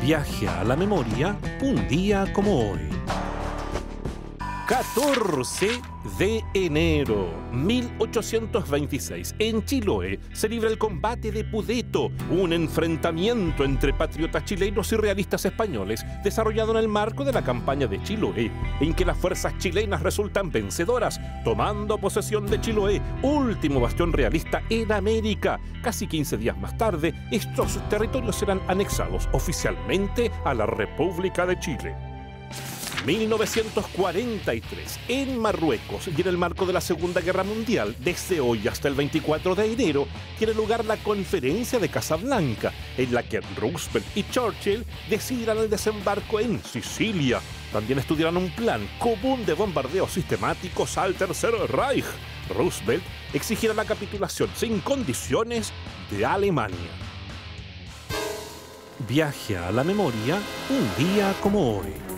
Viaje a la memoria un día como hoy. 14 de enero 1826, en Chiloé se libra el combate de Pudeto, un enfrentamiento entre patriotas chilenos y realistas españoles desarrollado en el marco de la campaña de Chiloé, en que las fuerzas chilenas resultan vencedoras, tomando posesión de Chiloé, último bastión realista en América. Casi 15 días más tarde, estos territorios serán anexados oficialmente a la República de Chile. 1943, en Marruecos y en el marco de la Segunda Guerra Mundial, desde hoy hasta el 24 de enero, tiene lugar la Conferencia de Casablanca, en la que Roosevelt y Churchill decidirán el desembarco en Sicilia. También estudiarán un plan común de bombardeo sistemáticos al Tercer Reich. Roosevelt exigirá la capitulación sin condiciones de Alemania. Viaje a la memoria un día como hoy.